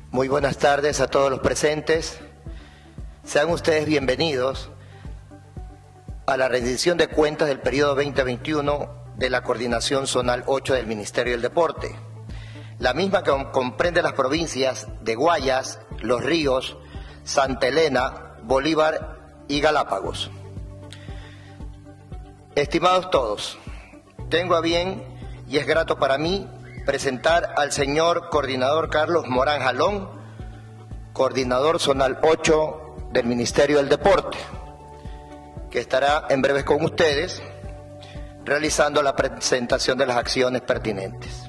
Muy buenas tardes a todos los presentes. Sean ustedes bienvenidos a la rendición de cuentas del periodo 2021 de la Coordinación Zonal 8 del Ministerio del Deporte. La misma que comprende las provincias de Guayas, Los Ríos, Santa Elena, Bolívar y Galápagos. Estimados todos, tengo a bien y es grato para mí presentar al señor coordinador Carlos Morán Jalón, coordinador zonal 8 del Ministerio del Deporte, que estará en breves con ustedes realizando la presentación de las acciones pertinentes.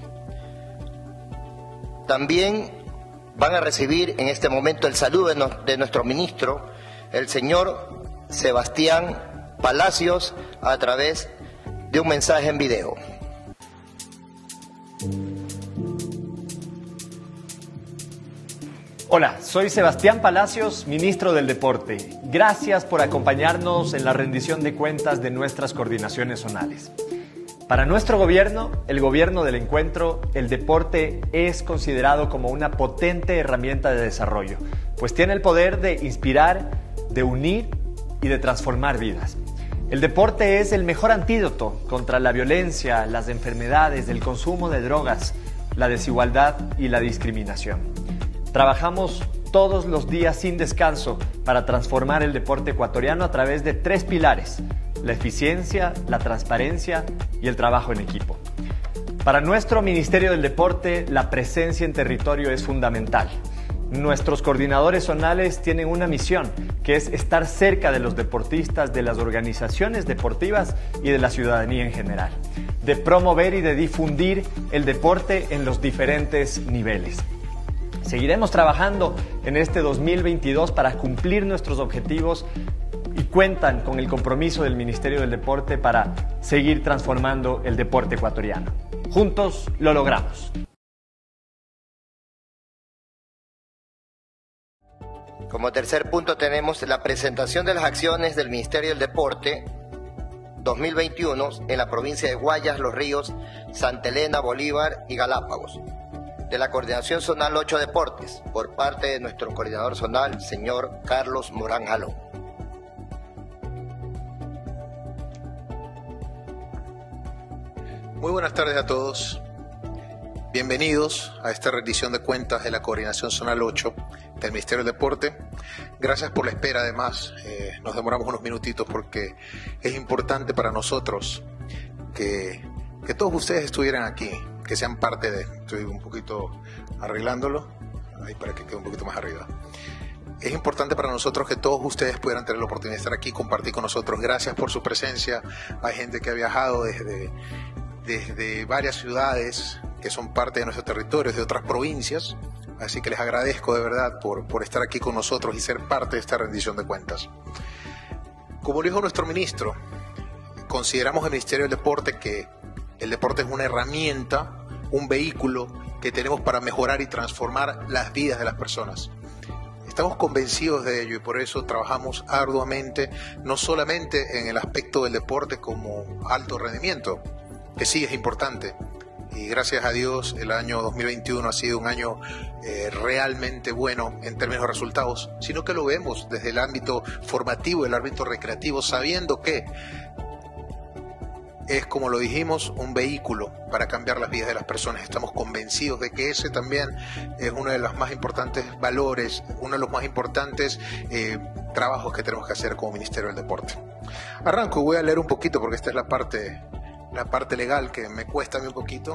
También van a recibir en este momento el saludo de nuestro ministro, el señor Sebastián Palacios, a través de un mensaje en video. Hola, soy Sebastián Palacios, ministro del Deporte. Gracias por acompañarnos en la rendición de cuentas de nuestras coordinaciones zonales. Para nuestro gobierno, el gobierno del encuentro, el deporte es considerado como una potente herramienta de desarrollo, pues tiene el poder de inspirar, de unir y de transformar vidas. El deporte es el mejor antídoto contra la violencia, las enfermedades, el consumo de drogas, la desigualdad y la discriminación. Trabajamos todos los días sin descanso para transformar el deporte ecuatoriano a través de 3 pilares: la eficiencia, la transparencia y el trabajo en equipo. Para nuestro Ministerio del Deporte, la presencia en territorio es fundamental. Nuestros coordinadores zonales tienen una misión, que es estar cerca de los deportistas, de las organizaciones deportivas y de la ciudadanía en general, de promover y de difundir el deporte en los diferentes niveles. Seguiremos trabajando en este 2022 para cumplir nuestros objetivos y cuentan con el compromiso del Ministerio del Deporte para seguir transformando el deporte ecuatoriano. Juntos lo logramos. Como tercer punto tenemos la presentación de las acciones del Ministerio del Deporte 2021 en la provincia de Guayas, Los Ríos, Santa Elena, Bolívar y Galápagos, de la Coordinación Zonal 8 Deportes, por parte de nuestro coordinador zonal, señor Carlos Morán Jalón. Muy buenas tardes a todos. Bienvenidos a esta rendición de cuentas de la Coordinación Zonal 8 del Ministerio del Deporte. Gracias por la espera, además. Nos demoramos unos minutitos porque es importante para nosotros que todos ustedes estuvieran aquí, que sean parte de... Estoy un poquito arreglándolo, ahí para que quede un poquito más arriba. Es importante para nosotros que todos ustedes pudieran tener la oportunidad de estar aquí, compartir con nosotros. Gracias por su presencia. Hay gente que ha viajado desde varias ciudades que son parte de nuestro territorio, de otras provincias, así que les agradezco de verdad por estar aquí con nosotros y ser parte de esta rendición de cuentas. Como lo dijo nuestro ministro, consideramos el Ministerio del Deporte que el deporte es una herramienta, un vehículo que tenemos para mejorar y transformar las vidas de las personas. Estamos convencidos de ello y por eso trabajamos arduamente, no solamente en el aspecto del deporte como alto rendimiento, que sí es importante, y gracias a Dios el año 2021 ha sido un año realmente bueno en términos de resultados, sino que lo vemos desde el ámbito formativo, el ámbito recreativo, sabiendo que es, como lo dijimos, un vehículo para cambiar las vidas de las personas. Estamos convencidos de que ese también es uno de los más importantes valores, uno de los más importantes trabajos que tenemos que hacer como Ministerio del Deporte. Arranco y voy a leer un poquito porque esta es la parte legal que me cuesta a mí un poquito.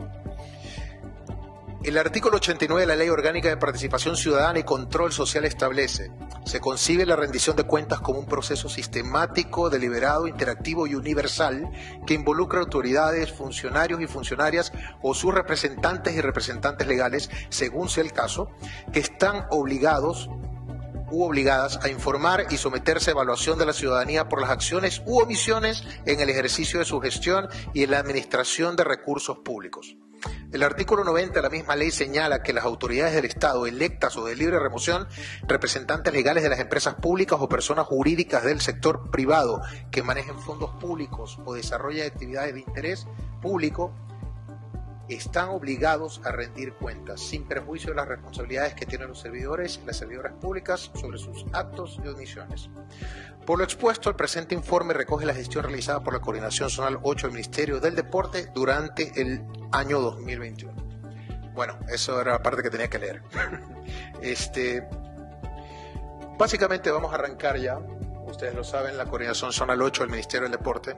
El artículo 89 de la Ley Orgánica de Participación Ciudadana y Control Social establece: se concibe la rendición de cuentas como un proceso sistemático, deliberado, interactivo y universal que involucra autoridades, funcionarios y funcionarias o sus representantes y representantes legales, según sea el caso, que están obligados u obligadas a informar y someterse a evaluación de la ciudadanía por las acciones u omisiones en el ejercicio de su gestión y en la administración de recursos públicos. El artículo 90 de la misma ley señala que las autoridades del Estado, electas o de libre remoción, representantes legales de las empresas públicas o personas jurídicas del sector privado que manejen fondos públicos o desarrollen actividades de interés público, están obligados a rendir cuentas, sin perjuicio de las responsabilidades que tienen los servidores y las servidoras públicas sobre sus actos y omisiones. Por lo expuesto, el presente informe recoge la gestión realizada por la Coordinación Zonal 8 del Ministerio del Deporte durante el año 2021. Bueno, eso era la parte que tenía que leer. Básicamente vamos a arrancar ya. Ustedes lo saben, la Coordinación Zonal 8 del Ministerio del Deporte.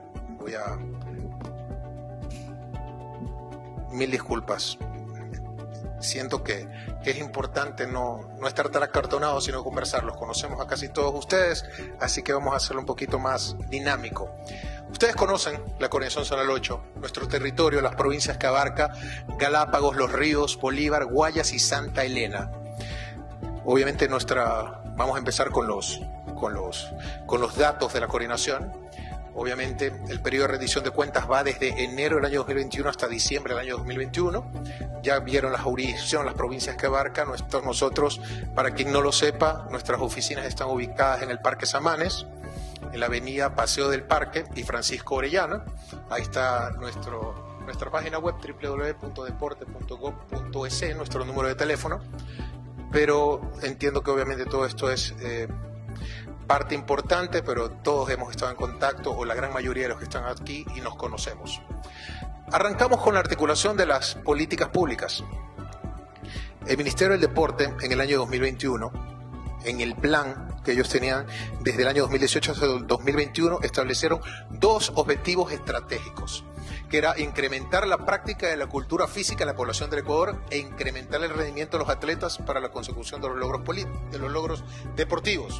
Mil disculpas. Siento que es importante no estar tan acartonados, sino conversar. Los conocemos a casi todos ustedes, así que vamos a hacerlo un poquito más dinámico. Ustedes conocen la Coordinación Zonal 8, nuestro territorio, las provincias que abarca: Galápagos, Los Ríos, Bolívar, Guayas y Santa Elena. Obviamente vamos a empezar con los datos de la coordinación. Obviamente el periodo de rendición de cuentas va desde enero del año 2021 hasta diciembre del año 2021. Ya vieron la jurisdicción, las provincias que abarca. Nosotros, para quien no lo sepa, nuestras oficinas están ubicadas en el Parque Samanes, en la avenida Paseo del Parque y Francisco Orellana. Ahí está nuestra página web www.deporte.gov.es, nuestro número de teléfono. Pero entiendo que obviamente todo esto es parte importante, pero todos hemos estado en contacto, o la gran mayoría de los que están aquí, y nos conocemos. Arrancamos con la articulación de las políticas públicas. El Ministerio del Deporte en el año 2021, en el plan que ellos tenían desde el año 2018 hasta el 2021, establecieron dos objetivos estratégicos, que era incrementar la práctica de la cultura física en la población del Ecuador e incrementar el rendimiento de los atletas para la consecución de los logros deportivos.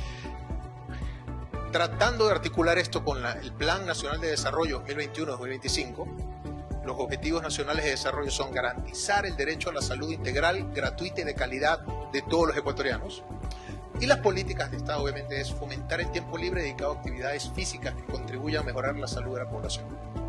Tratando de articular esto con el Plan Nacional de Desarrollo 2021-2025, los objetivos nacionales de desarrollo son garantizar el derecho a la salud integral, gratuita y de calidad de todos los ecuatorianos. Y las políticas de Estado, obviamente, es fomentar el tiempo libre dedicado a actividades físicas que contribuyan a mejorar la salud de la población.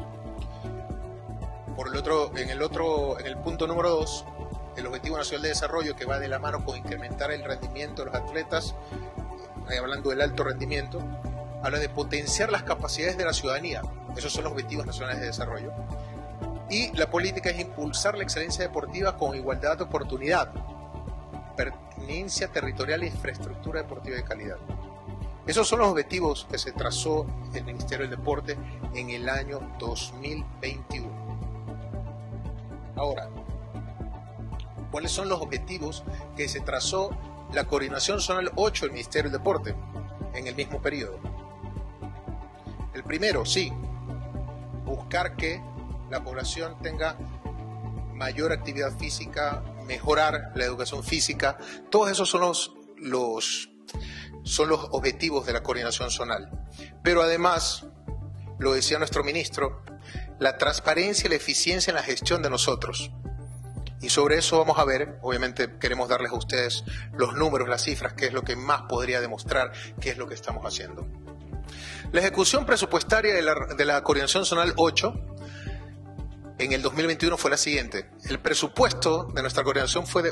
En el punto número 2, el Objetivo Nacional de Desarrollo, que va de la mano con incrementar el rendimiento de los atletas, hablando del alto rendimiento, habla de potenciar las capacidades de la ciudadanía. Esos son los Objetivos Nacionales de Desarrollo. Y la política es impulsar la excelencia deportiva con igualdad de oportunidad, pertinencia territorial e infraestructura deportiva de calidad. Esos son los objetivos que se trazó el Ministerio del Deporte en el año 2021. Ahora, ¿cuáles son los objetivos que se trazó la Coordinación Zonal 8 del Ministerio del Deporte en el mismo periodo? El primero, sí, buscar que la población tenga mayor actividad física, mejorar la educación física. Todos esos son los objetivos de la Coordinación Zonal. Pero además, lo decía nuestro ministro, la transparencia y la eficiencia en la gestión de nosotros. Y sobre eso vamos a ver. Obviamente queremos darles a ustedes los números, las cifras, qué es lo que más podría demostrar qué es lo que estamos haciendo. La ejecución presupuestaria de la Coordinación Zonal 8 en el 2021 fue la siguiente. El presupuesto de nuestra coordinación fue de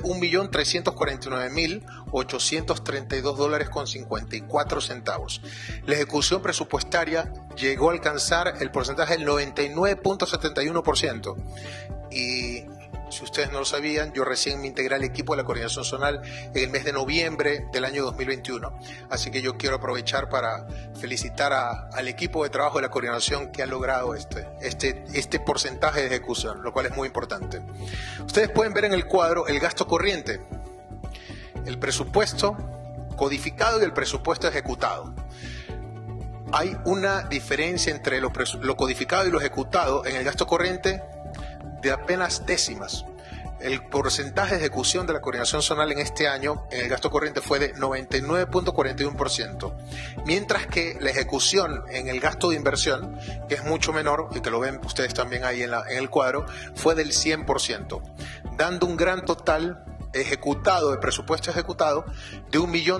$1.349.832.54. La ejecución presupuestaria llegó a alcanzar el porcentaje del 99.71%. Y si ustedes no lo sabían, yo recién me integré al equipo de la Coordinación Zonal en el mes de noviembre del año 2021. Así que yo quiero aprovechar para felicitar al equipo de trabajo de la coordinación que ha logrado este porcentaje de ejecución, lo cual es muy importante. Ustedes pueden ver en el cuadro el gasto corriente, el presupuesto codificado y el presupuesto ejecutado. Hay una diferencia entre lo codificado y lo ejecutado en el gasto corriente de apenas décimas. El porcentaje de ejecución de la Coordinación Zonal en este año en el gasto corriente fue de 99.41%, mientras que la ejecución en el gasto de inversión, que es mucho menor, y que lo ven ustedes también ahí en el cuadro, fue del 100%, dando un gran total ejecutado, de presupuesto ejecutado, de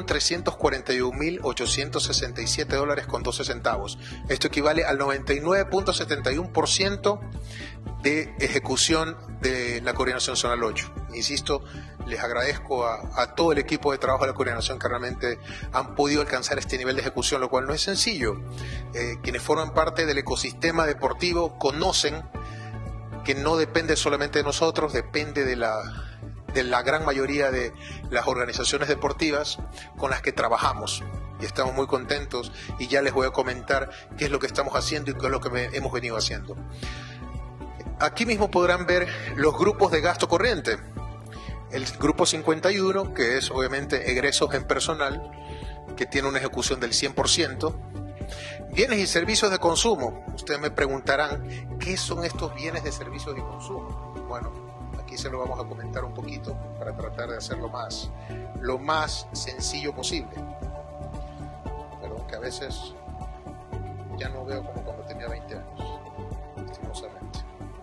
$1.341.867.12. Esto equivale al 99.71% de ejecución de la Coordinación Zonal 8. Insisto, les agradezco a todo el equipo de trabajo de la coordinación que realmente han podido alcanzar este nivel de ejecución, lo cual no es sencillo. Quienes forman parte del ecosistema deportivo conocen que no depende solamente de nosotros, depende de la gran mayoría de las organizaciones deportivas con las que trabajamos. Y estamos muy contentos y ya les voy a comentar qué es lo que estamos haciendo y qué es lo que hemos venido haciendo. Aquí mismo podrán ver los grupos de gasto corriente. El grupo 51, que es obviamente egresos en personal, que tiene una ejecución del 100%. Bienes y servicios de consumo. Ustedes me preguntarán, ¿qué son estos bienes de servicios y consumo? Bueno, aquí se lo vamos a comentar un poquito para tratar de hacerlo lo más sencillo posible. Perdón, que a veces ya no veo como cuando tenía 20 años, lastimosamente.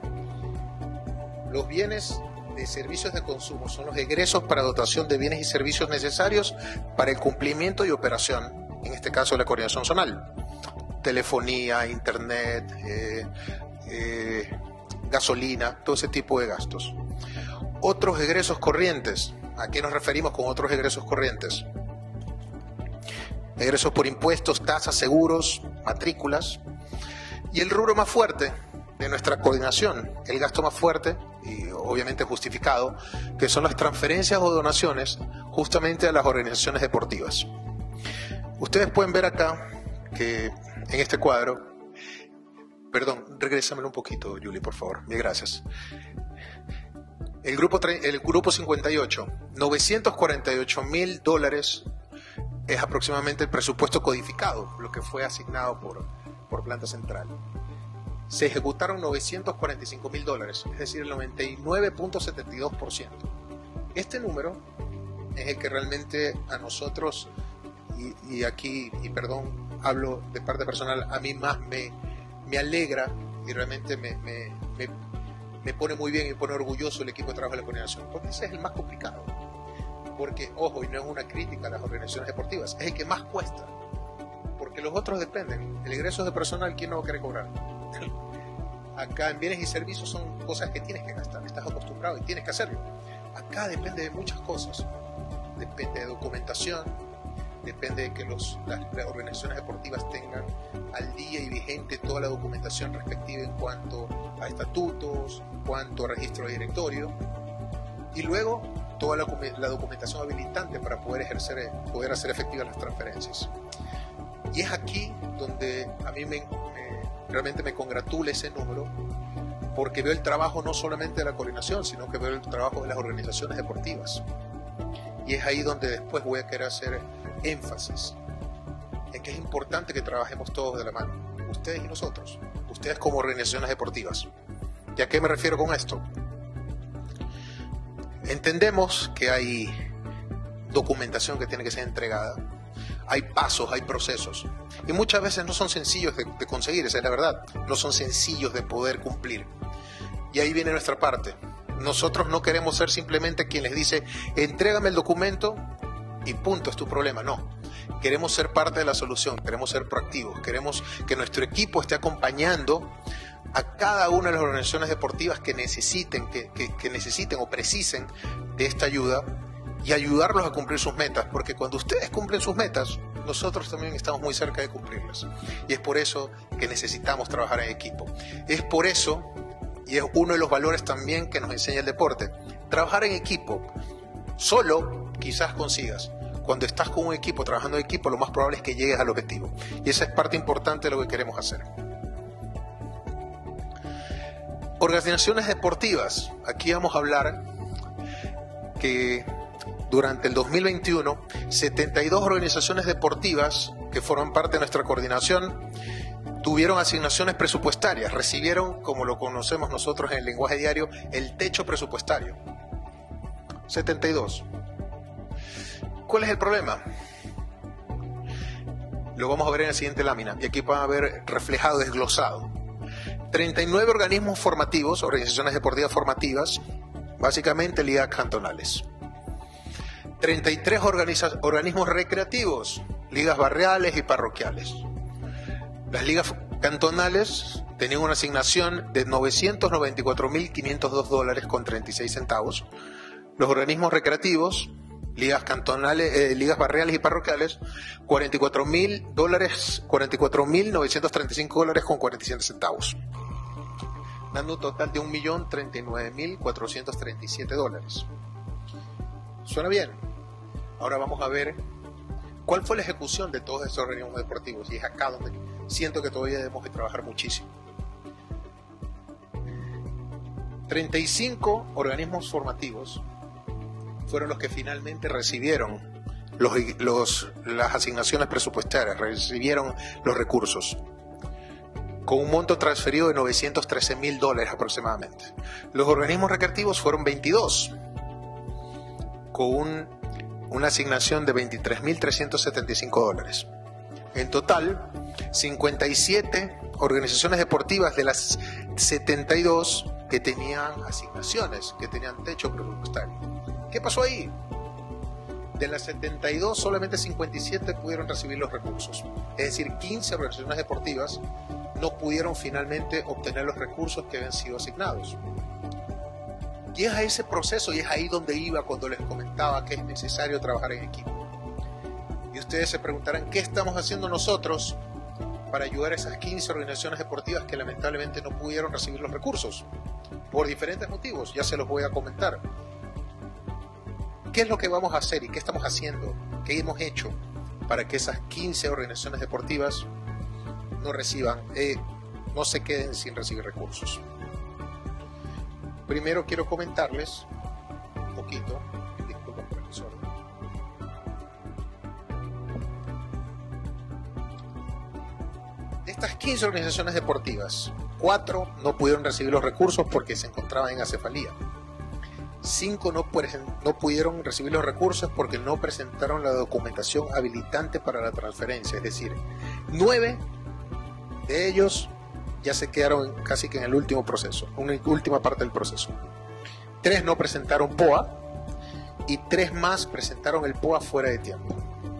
Los bienes de servicios de consumo son los egresos para dotación de bienes y servicios necesarios para el cumplimiento y operación, en este caso de la coordinación zonal. Telefonía, internet, gasolina, todo ese tipo de gastos. Otros egresos corrientes. ¿A qué nos referimos con otros egresos corrientes? Egresos por impuestos, tasas, seguros, matrículas. Y el rubro más fuerte de nuestra coordinación, el gasto más fuerte y obviamente justificado, que son las transferencias o donaciones justamente a las organizaciones deportivas. Ustedes pueden ver acá que en este cuadro, perdón, regrésamelo un poquito, Julie, por favor, bien, gracias. El grupo 58, $948,000 es aproximadamente el presupuesto codificado, lo que fue asignado por Planta Central. Se ejecutaron $945,000, es decir, el 99.72%. Este número es el que realmente a nosotros, y aquí, y perdón, hablo de parte personal, a mí más me alegra y realmente me pone muy bien y me pone orgulloso el equipo de trabajo de la coordinación, porque ese es el más complicado. Porque, ojo, y no es una crítica a las organizaciones deportivas, es el que más cuesta, porque los otros dependen. El egreso de personal, ¿quién no va a querer cobrar? Acá en bienes y servicios son cosas que tienes que gastar, estás acostumbrado y tienes que hacerlo. Acá depende de muchas cosas, depende de documentación, depende de que las organizaciones deportivas tengan al día y vigente toda la documentación respectiva en cuanto a estatutos, en cuanto a registro de directorio, y luego toda la documentación habilitante para poder hacer efectivas las transferencias. Y es aquí donde a mí realmente me congratula ese número, porque veo el trabajo no solamente de la coordinación, sino que veo el trabajo de las organizaciones deportivas. Y es ahí donde después voy a querer hacer énfasis en que es importante que trabajemos todos de la mano, ustedes y nosotros, ustedes como organizaciones deportivas. ¿Y a qué me refiero con esto? Entendemos que hay documentación que tiene que ser entregada, hay pasos, hay procesos, y muchas veces no son sencillos de conseguir, esa es la verdad, no son sencillos de poder cumplir. Y ahí viene nuestra parte. Nosotros no queremos ser simplemente quien les dice, entrégame el documento y punto, es tu problema. No, queremos ser parte de la solución, queremos ser proactivos, queremos que nuestro equipo esté acompañando a cada una de las organizaciones deportivas que necesiten, que necesiten o precisen de esta ayuda, y ayudarlos a cumplir sus metas, porque cuando ustedes cumplen sus metas, nosotros también estamos muy cerca de cumplirlas. Y es por eso que necesitamos trabajar en equipo. Es por eso, y es uno de los valores también que nos enseña el deporte, trabajar en equipo. Solo quizás consigas. Cuando estás con un equipo, trabajando en equipo, lo más probable es que llegues al objetivo. Y esa es parte importante de lo que queremos hacer. Organizaciones deportivas. Aquí vamos a hablar que durante el 2021, 72 organizaciones deportivas que forman parte de nuestra coordinación tuvieron asignaciones presupuestarias, recibieron, como lo conocemos nosotros en el lenguaje diario, el techo presupuestario. 72. ¿Cuál es el problema? Lo vamos a ver en la siguiente lámina, y aquí van a ver reflejado, desglosado. 39 organismos formativos, organizaciones deportivas formativas, básicamente ligas cantonales. 33 organismos recreativos, ligas barriales y parroquiales. Las ligas cantonales tenían una asignación de $994,502 con 36 centavos. Los organismos recreativos, ligas cantonales, ligas barriales y parroquiales, $44,935 con 47 centavos. dando un total de $1.039.437. ¿Suena bien? Ahora vamos a ver cuál fue la ejecución de todos estos organismos deportivos, y es acá donde siento que todavía debemos de trabajar muchísimo. 35 organismos formativos fueron los que finalmente recibieron las asignaciones presupuestarias, recibieron los recursos, con un monto transferido de $913.000 aproximadamente. Los organismos recreativos fueron 22, con una asignación de $23.375. En total, 57 organizaciones deportivas de las 72 que tenían asignaciones, que tenían techo presupuestario. ¿Qué pasó ahí? De las 72, solamente 57 pudieron recibir los recursos. Es decir, 15 organizaciones deportivas no pudieron finalmente obtener los recursos que habían sido asignados. Y es a ese proceso, y es ahí donde iba cuando les comentaba que es necesario trabajar en equipo. Y ustedes se preguntarán, ¿qué estamos haciendo nosotros para ayudar a esas 15 organizaciones deportivas que lamentablemente no pudieron recibir los recursos? Por diferentes motivos, ya se los voy a comentar. ¿Qué es lo que vamos a hacer y qué estamos haciendo, qué hemos hecho para que esas 15 organizaciones deportivas no se queden sin recibir recursos? Primero quiero comentarles un poquito, disculpen por el desorden. De estas 15 organizaciones deportivas, 4 no pudieron recibir los recursos porque se encontraban en acefalía. 5 no pudieron recibir los recursos porque no presentaron la documentación habilitante para la transferencia, es decir, 9 de ellos ya se quedaron casi que en el último proceso, una última parte del proceso. 3 no presentaron POA y 3 más presentaron el POA fuera de tiempo.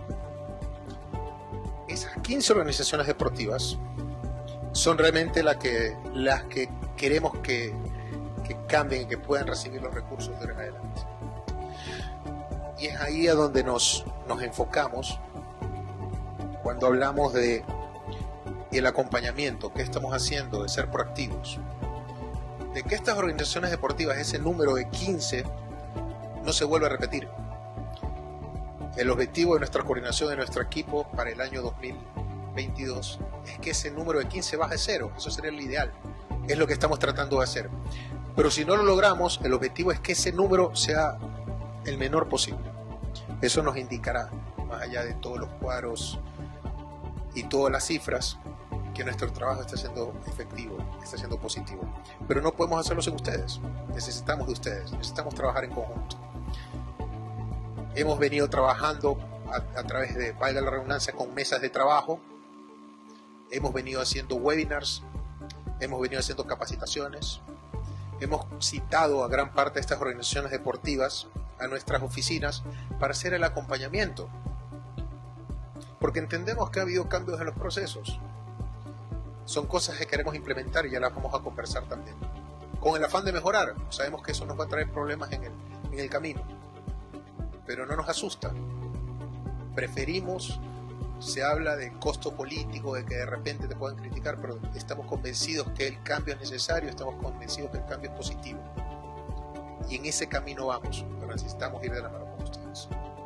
Esas 15 organizaciones deportivas son realmente las que queremos que cambien y que puedan recibir los recursos de ahora en adelante. Y es ahí a donde nos enfocamos cuando hablamos de el acompañamiento, qué estamos haciendo, de ser proactivos, de que estas organizaciones deportivas, ese número de 15, no se vuelva a repetir. El objetivo de nuestra coordinación, de nuestro equipo para el año 2022 es que ese número de 15 baje a 0, eso sería el ideal, es lo que estamos tratando de hacer. Pero si no lo logramos, el objetivo es que ese número sea el menor posible. Eso nos indicará, más allá de todos los cuadros y todas las cifras, que nuestro trabajo está siendo efectivo, está siendo positivo. Pero no podemos hacerlo sin ustedes. Necesitamos de ustedes, necesitamos trabajar en conjunto. Hemos venido trabajando a través de, valga la redundancia, con mesas de trabajo. Hemos venido haciendo webinars, hemos venido haciendo capacitaciones. Hemos citado a gran parte de estas organizaciones deportivas a nuestras oficinas para hacer el acompañamiento. Porque entendemos que ha habido cambios en los procesos. Son cosas que queremos implementar y ya las vamos a conversar también. Con el afán de mejorar, sabemos que eso nos va a traer problemas en el camino. Pero no nos asusta. Preferimos, se habla de costo político, de que de repente te puedan criticar, pero estamos convencidos que el cambio es necesario, estamos convencidos que el cambio es positivo. Y en ese camino vamos, pero necesitamos ir de la mano con ustedes.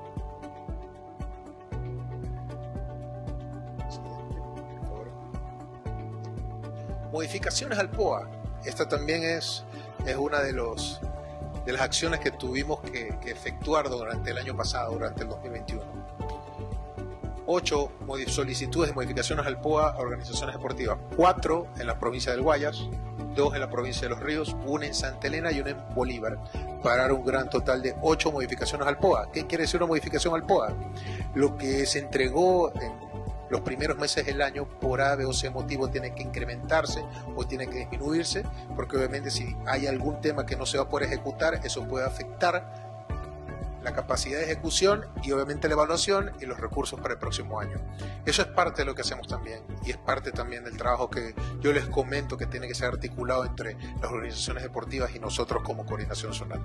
Modificaciones al POA. Esta también es una de las acciones que tuvimos que efectuar durante el año pasado, durante el 2021. 8 solicitudes de modificaciones al POA a organizaciones deportivas, 4 en la provincia del Guayas, 2 en la provincia de Los Ríos, 1 en Santa Elena y 1 en Bolívar, para dar un gran total de 8 modificaciones al POA. ¿Qué quiere decir una modificación al POA? Lo que se entregó en los primeros meses del año por A, B o C motivo tiene que incrementarse o tiene que disminuirse, porque obviamente si hay algún tema que no se va a poder ejecutar, eso puede afectar la capacidad de ejecución y obviamente la evaluación y los recursos para el próximo año. Eso es parte de lo que hacemos también y es parte también del trabajo que yo les comento que tiene que ser articulado entre las organizaciones deportivas y nosotros como coordinación zonal.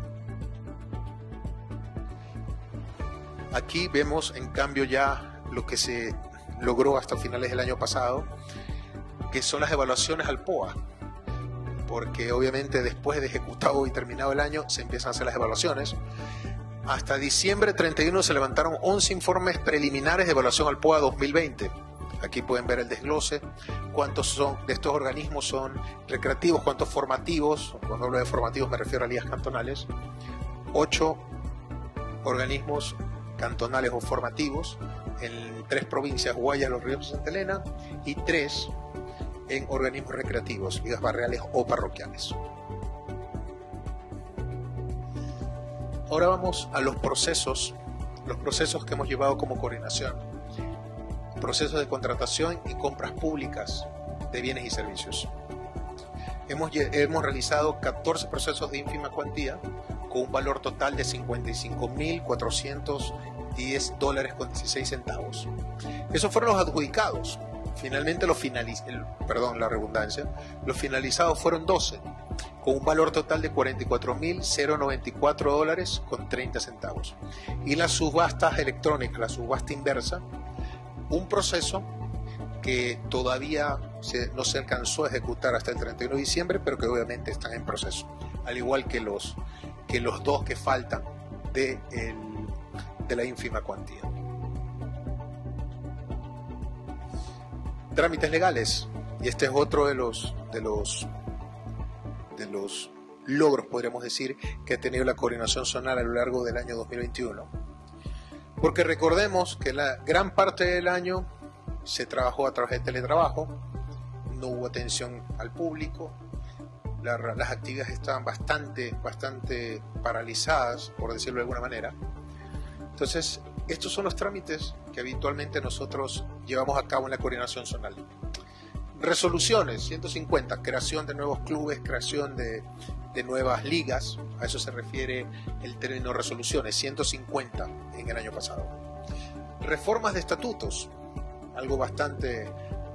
Aquí vemos en cambio ya lo que se logró hasta finales del año pasado, que son las evaluaciones al POA. porque obviamente después de ejecutado y terminado el año se empiezan a hacer las evaluaciones. Hasta diciembre 31 se levantaron 11 informes preliminares de evaluación al POA 2020. Aquí pueden ver el desglose, cuántos son de estos organismos son recreativos, cuántos formativos. Cuando hablo de formativos me refiero a ligas cantonales. 8 organismos cantonales o formativos en 3 provincias, Guayas, Los Ríos y Santa Elena, y 3 en organismos recreativos, ligas barriales o parroquiales. Ahora vamos a los procesos que hemos llevado como coordinación. Procesos de contratación y compras públicas de bienes y servicios. Hemos realizado 14 procesos de ínfima cuantía con un valor total de $55.410.16. Esos fueron los adjudicados. Finalmente los finalizados fueron 12, con un valor total de $44.094.30. Y las subastas electrónicas, la subasta inversa, un proceso que todavía no se alcanzó a ejecutar hasta el 31 de diciembre, pero que obviamente están en proceso, al igual que los 2 que faltan de la ínfima cuantía. Trámites legales, y este es otro de los logros, podríamos decir, que ha tenido la coordinación zonal a lo largo del año 2021. Porque recordemos que la gran parte del año se trabajó a través de teletrabajo, no hubo atención al público, las actividades estaban bastante paralizadas, por decirlo de alguna manera. Entonces, estos son los trámites que habitualmente nosotros llevamos a cabo en la coordinación zonal. Resoluciones, 150, creación de nuevos clubes, creación de nuevas ligas, a eso se refiere el término resoluciones, 150 en el año pasado. Reformas de estatutos, algo bastante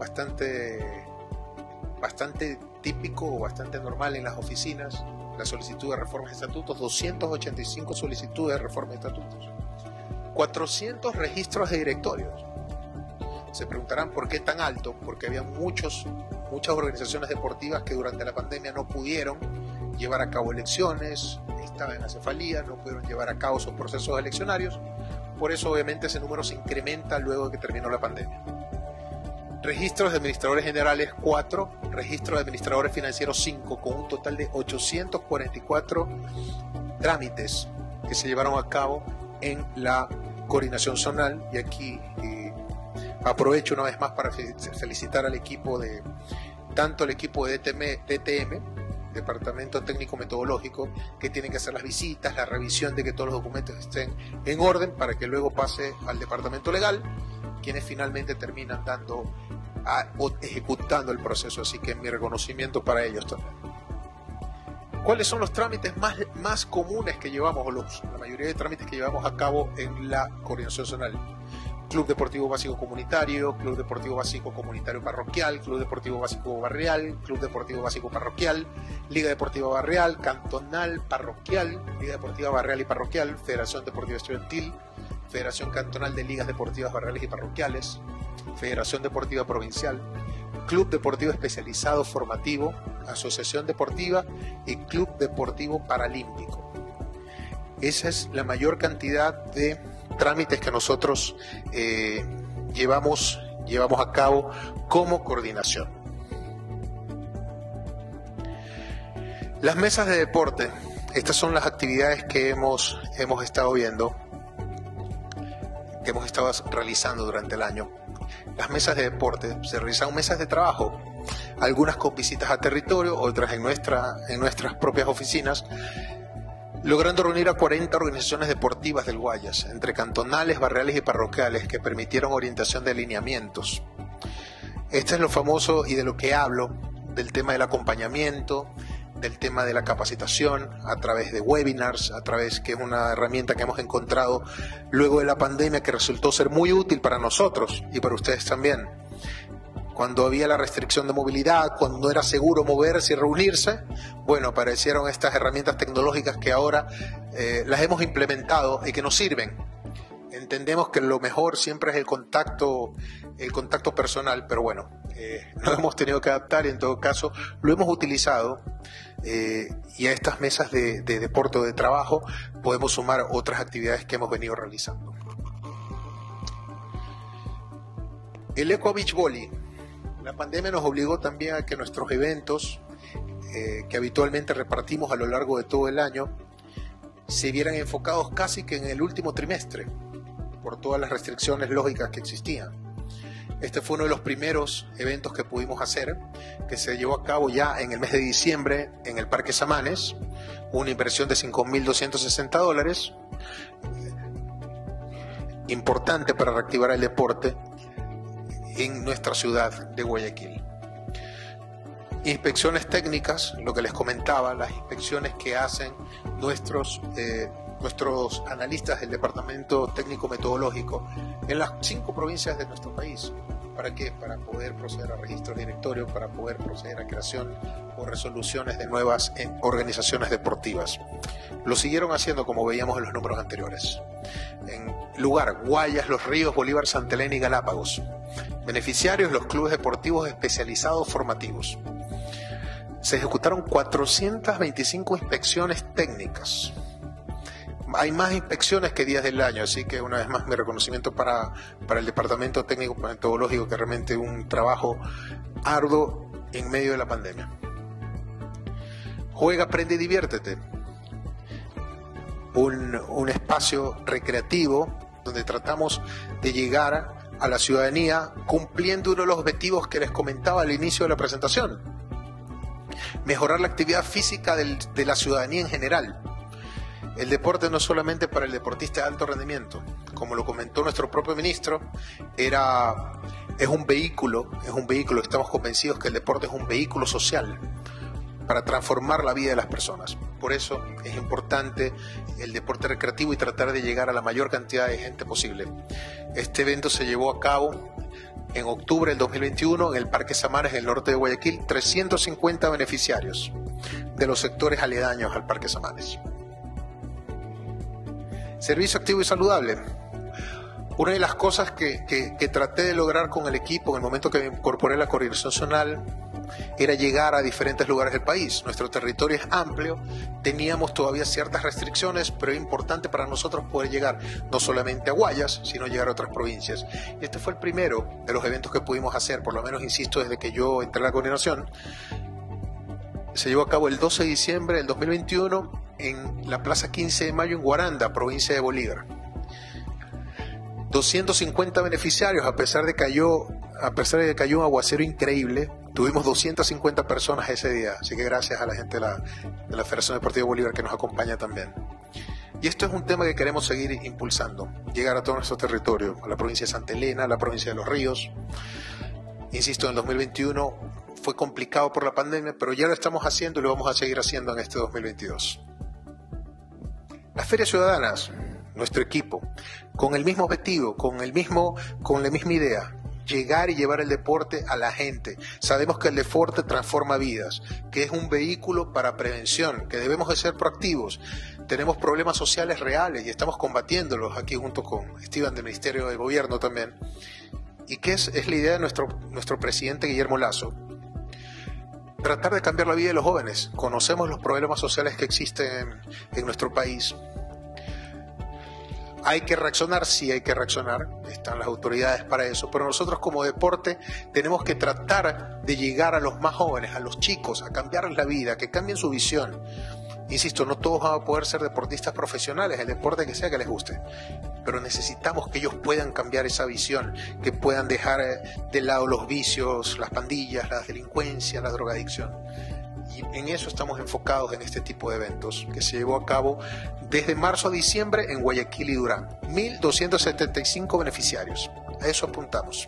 típico o bastante normal en las oficinas, la solicitud de reformas de estatutos, 285 solicitudes de reforma de estatutos, 400 registros de directorios. Se preguntarán por qué tan alto, porque había muchas organizaciones deportivas que durante la pandemia no pudieron llevar a cabo elecciones, estaban en acefalía, no pudieron llevar a cabo sus procesos eleccionarios. Por eso obviamente ese número se incrementa luego de que terminó la pandemia. Registros de administradores generales 4, registros de administradores financieros 5, con un total de 844 trámites que se llevaron a cabo en la coordinación zonal. Y aquí aprovecho una vez más para felicitar al equipo tanto el equipo de DTM, Departamento Técnico Metodológico, que tienen que hacer las visitas, la revisión de que todos los documentos estén en orden para que luego pase al Departamento Legal, quienes finalmente terminan ejecutando el proceso. Así que mi reconocimiento para ellos también. ¿Cuáles son los trámites más comunes que llevamos, la mayoría de trámites que llevamos a cabo en la coordinación zonal? Club Deportivo Básico Comunitario, Club Deportivo Básico Comunitario Parroquial, Club Deportivo Básico Barrial, Club Deportivo Básico Parroquial, Liga Deportiva Barrial, Cantonal Parroquial, Liga Deportiva Barrial y Parroquial, Federación Deportiva Estudiantil, Federación Cantonal de Ligas Deportivas Barriales y Parroquiales, Federación Deportiva Provincial, Club Deportivo Especializado Formativo, Asociación Deportiva y Club Deportivo Paralímpico. Esa es la mayor cantidad de trámites que nosotros llevamos a cabo como coordinación. Las mesas de deporte, estas son las actividades que hemos estado viendo, que hemos estado realizando durante el año. Las mesas de deporte, se realizan mesas de trabajo, algunas con visitas a territorio, otras en nuestras propias oficinas, logrando reunir a 40 organizaciones deportivas del Guayas, entre cantonales, barriales y parroquiales, que permitieron orientación de alineamientos. Este es lo famoso y de lo que hablo, del tema del acompañamiento, del tema de la capacitación a través de webinars, que es una herramienta que hemos encontrado luego de la pandemia que resultó ser muy útil para nosotros y para ustedes también. Cuando había la restricción de movilidad, cuando no era seguro moverse y reunirse, bueno, aparecieron estas herramientas tecnológicas que ahora las hemos implementado y que nos sirven. Entendemos que lo mejor siempre es el contacto personal, pero bueno, nos hemos tenido que adaptar y en todo caso lo hemos utilizado y a estas mesas de deporte o de trabajo podemos sumar otras actividades que hemos venido realizando. El Eco Beach Volley. La pandemia nos obligó también a que nuestros eventos que habitualmente repartimos a lo largo de todo el año se vieran enfocados casi que en el último trimestre por todas las restricciones lógicas que existían. Este fue uno de los primeros eventos que pudimos hacer, que se llevó a cabo ya en el mes de diciembre en el Parque Samanes, una inversión de $5.260, importante para reactivar el deporte en nuestra ciudad de Guayaquil. Inspecciones técnicas, lo que les comentaba, las inspecciones que hacen nuestros analistas del Departamento Técnico Metodológico en las 5 provincias de nuestro país. ¿Para qué? Para poder proceder a registros de directorio, para poder proceder a creación o resoluciones de nuevas organizaciones deportivas. Lo siguieron haciendo como veíamos en los números anteriores. En lugar, Guayas, Los Ríos, Bolívar, Santa Elena y Galápagos. Beneficiarios, los clubes deportivos especializados formativos. Se ejecutaron 425 inspecciones técnicas. Hay más inspecciones que días del año, así que una vez más mi reconocimiento para el Departamento Técnico Metodológico, que realmente un trabajo arduo en medio de la pandemia. Juega, aprende y diviértete. Un espacio recreativo donde tratamos de llegar a la ciudadanía cumpliendo uno de los objetivos que les comentaba al inicio de la presentación: mejorar la actividad física de la ciudadanía en general. El deporte no solamente para el deportista de alto rendimiento, como lo comentó nuestro propio ministro, es un vehículo, estamos convencidos que el deporte es un vehículo social para transformar la vida de las personas. Por eso es importante el deporte recreativo y tratar de llegar a la mayor cantidad de gente posible. Este evento se llevó a cabo en octubre del 2021 en el Parque Samanes, en el norte de Guayaquil. 350 beneficiarios de los sectores aledaños al Parque Samanes. Servicio activo y saludable. Una de las cosas que traté de lograr con el equipo en el momento que me incorporé a la coordinación zonal era llegar a diferentes lugares del país. Nuestro territorio es amplio, teníamos todavía ciertas restricciones, pero es importante para nosotros poder llegar no solamente a Guayas, sino llegar a otras provincias. Y este fue el primero de los eventos que pudimos hacer, por lo menos, insisto, desde que yo entré a la coordinación. Se llevó a cabo el 12 de diciembre del 2021 en la Plaza 15 de Mayo en Guaranda, provincia de Bolívar. 250 beneficiarios, a pesar de que cayó un aguacero increíble. Tuvimos 250 personas ese día, así que gracias a la gente de la Federación Deportiva de Bolívar que nos acompaña también. Y esto es un tema que queremos seguir impulsando, llegar a todo nuestro territorio, a la provincia de Santa Elena, a la provincia de Los Ríos. Insisto, en el 2021 fue complicado por la pandemia, pero ya lo estamos haciendo y lo vamos a seguir haciendo en este 2022. Las ferias ciudadanas, nuestro equipo, con el mismo objetivo, con la misma idea: llegar y llevar el deporte a la gente. Sabemos que el deporte transforma vidas, que es un vehículo para prevención, que debemos de ser proactivos. Tenemos problemas sociales reales y estamos combatiéndolos aquí junto con Esteban del Ministerio de Gobierno también. ¿Y qué es la idea de nuestro presidente Guillermo Lasso? Tratar de cambiar la vida de los jóvenes. Conocemos los problemas sociales que existen en nuestro país. ¿Hay que reaccionar? Sí, hay que reaccionar. Están las autoridades para eso. Pero nosotros como deporte tenemos que tratar de llegar a los más jóvenes, a los chicos, a cambiarles la vida, que cambien su visión. Insisto, no todos van a poder ser deportistas profesionales, el deporte que sea que les guste. Pero necesitamos que ellos puedan cambiar esa visión, que puedan dejar de lado los vicios, las pandillas, la delincuencia, la drogadicción. Y en eso estamos enfocados en este tipo de eventos, que se llevó a cabo desde marzo a diciembre en Guayaquil y Durán. 1.275 beneficiarios. A eso apuntamos.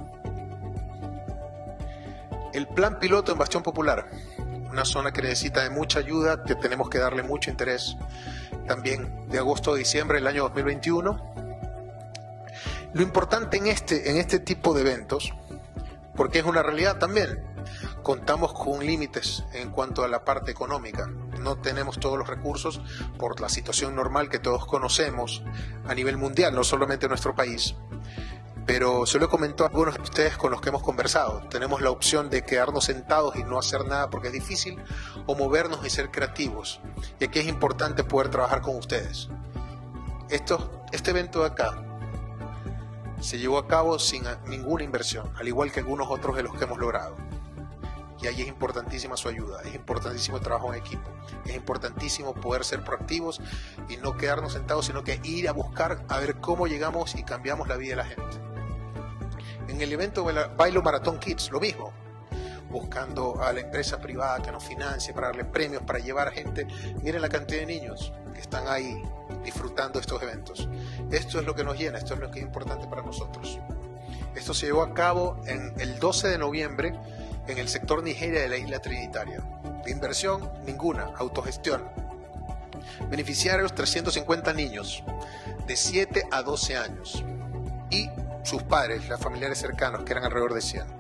El plan piloto en Bastión Popular. Una zona que necesita de mucha ayuda, que tenemos que darle mucho interés. También de agosto a diciembre del año 2021. Lo importante en este tipo de eventos, porque es una realidad también, contamos con límites en cuanto a la parte económica. No tenemos todos los recursos por la situación normal que todos conocemos a nivel mundial, no solamente en nuestro país. pero se lo he comentado a algunos de ustedes con los que hemos conversado. Tenemos la opción de quedarnos sentados y no hacer nada porque es difícil, o movernos y ser creativos. Y aquí es importante poder trabajar con ustedes. Este evento de acá se llevó a cabo sin ninguna inversión, al igual que algunos otros de los que hemos logrado. Y ahí es importantísima su ayuda, es importantísimo el trabajo en equipo, es importantísimo poder ser proactivos y no quedarnos sentados, sino que ir a buscar a ver cómo llegamos y cambiamos la vida de la gente. En el evento Bailo Maratón Kids, lo mismo, buscando a la empresa privada que nos financie para darle premios, para llevar a gente. Miren la cantidad de niños que están ahí disfrutando estos eventos. Esto es lo que nos llena, esto es lo que es importante para nosotros. Esto se llevó a cabo el 12 de noviembre en el sector Nigeria de la isla Trinitaria. De inversión, ninguna, autogestión. Beneficiarios, 350 niños de 7 a 12 años y sus padres, los familiares cercanos, que eran alrededor de 100.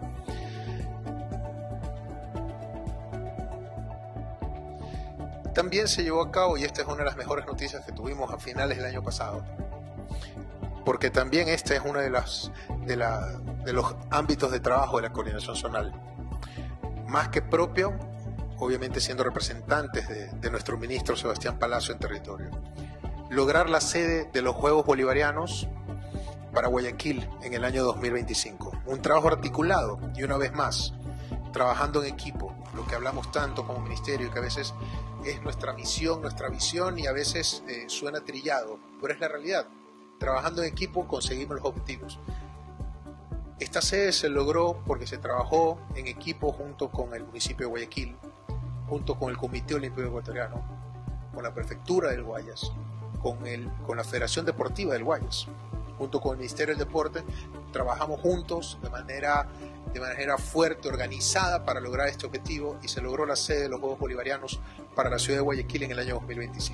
También se llevó a cabo, y esta es una de las mejores noticias que tuvimos a finales del año pasado, porque también esta es uno de los ámbitos de trabajo de la coordinación zonal. Más que propio, obviamente siendo representantes de nuestro ministro Sebastián Palacio en territorio. Lograr la sede de los Juegos Bolivarianos para Guayaquil en el año 2025. Un trabajo articulado y una vez más, trabajando en equipo, lo que hablamos tanto como ministerio, que a veces es nuestra misión, nuestra visión y a veces suena trillado, pero es la realidad. Trabajando en equipo conseguimos los objetivos. Esta sede se logró porque se trabajó en equipo junto con el municipio de Guayaquil, junto con el Comité Olímpico Ecuatoriano, con la Prefectura del Guayas, con la Federación Deportiva del Guayas, junto con el Ministerio del Deporte. Trabajamos juntos de manera fuerte, organizada para lograr este objetivo, y se logró la sede de los Juegos Bolivarianos para la ciudad de Guayaquil en el año 2025.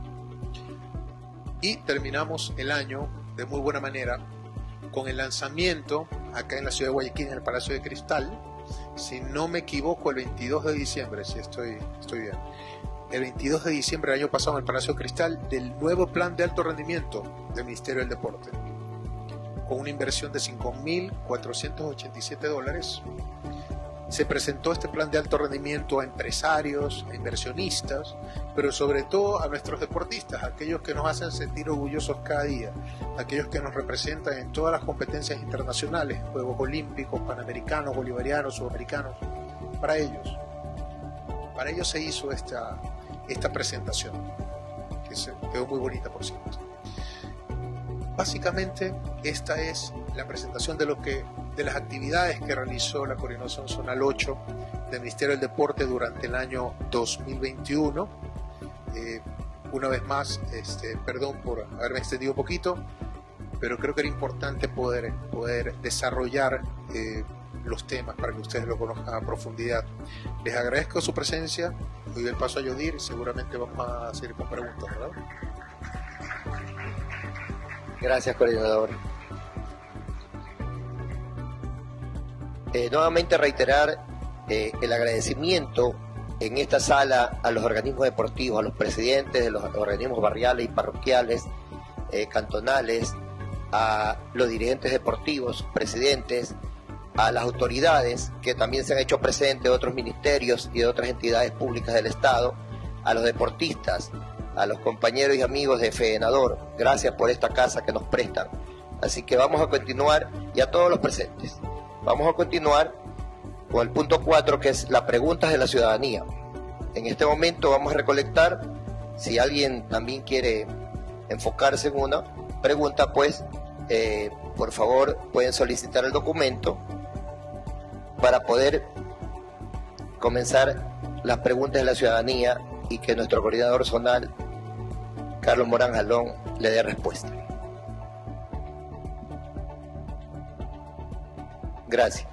Y terminamos el año de muy buena manera con el lanzamiento acá en la ciudad de Guayaquil, en el Palacio de Cristal, si no me equivoco, el 22 de diciembre, si estoy bien, el 22 de diciembre del año pasado en el Palacio de Cristal, del nuevo plan de alto rendimiento del Ministerio del Deporte, con una inversión de $5.487. Se presentó este plan de alto rendimiento a empresarios, a inversionistas, pero sobre todo a nuestros deportistas, aquellos que nos hacen sentir orgullosos cada día, aquellos que nos representan en todas las competencias internacionales, Juegos Olímpicos, Panamericanos, Bolivarianos, Sudamericanos. Para ellos se hizo esta presentación, que se quedó muy bonita, por cierto. Básicamente, esta es la presentación de las actividades que realizó la Coordinación Zonal 8 del Ministerio del Deporte durante el año 2021. Una vez más, perdón por haberme extendido un poquito, pero creo que era importante poder desarrollar los temas para que ustedes lo conozcan a profundidad. Les agradezco su presencia. Doy el paso a Yodir, seguramente vamos a seguir con preguntas, ¿verdad? Gracias, coordinador. Nuevamente reiterar el agradecimiento en esta sala a los organismos deportivos, a los presidentes de los organismos barriales y parroquiales, cantonales, a los dirigentes deportivos, presidentes, a las autoridades que también se han hecho presentes de otros ministerios y de otras entidades públicas del Estado, a los deportistas, a los compañeros y amigos de FEDENADOR. Gracias por esta casa que nos prestan. Así que vamos a continuar, y a todos los presentes. Vamos a continuar con el punto 4, que es las preguntas de la ciudadanía. En este momento vamos a recolectar, si alguien también quiere enfocarse en una pregunta, pues por favor pueden solicitar el documento para poder comenzar las preguntas de la ciudadanía y que nuestro coordinador zonal, Carlos Morán Jalón, le dé respuesta. Gracias.